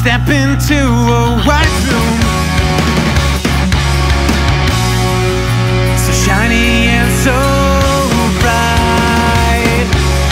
step into a white room, so shiny and so bright,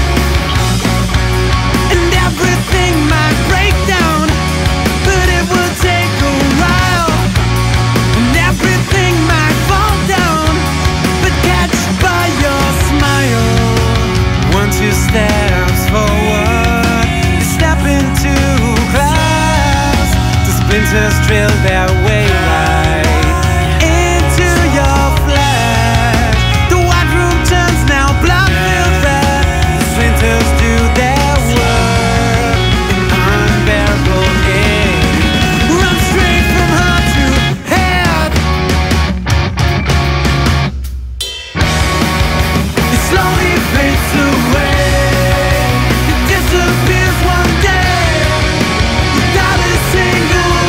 and everything might break down, but it will take a while, and everything might fall down, but catch by your smile. One, two steps forward, you step into class, the splinters drill their way right into your flesh. The white room turns now blood-filled red, the splinters do their work in unbearable heat. Run straight from heart to head. It slowly fades away, it disappears one day without a single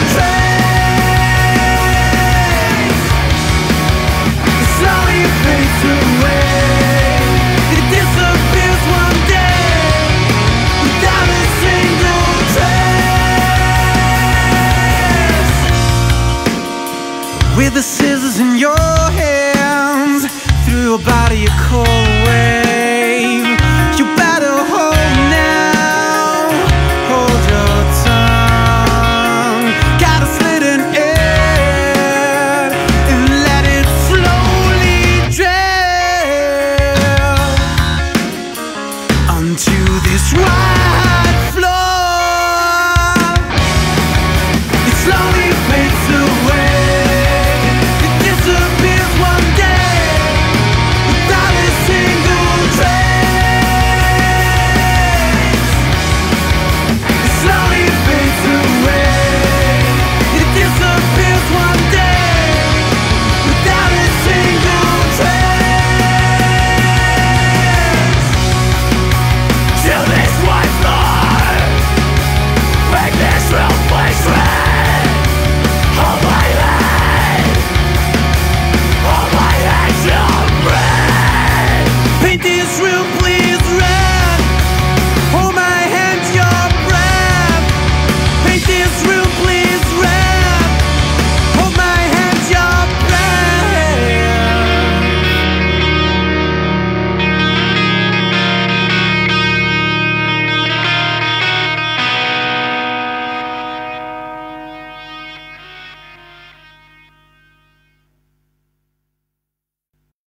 trace. It slowly fades away, it disappears one day without a single trace. With the scissors in your hands, through your body you call away.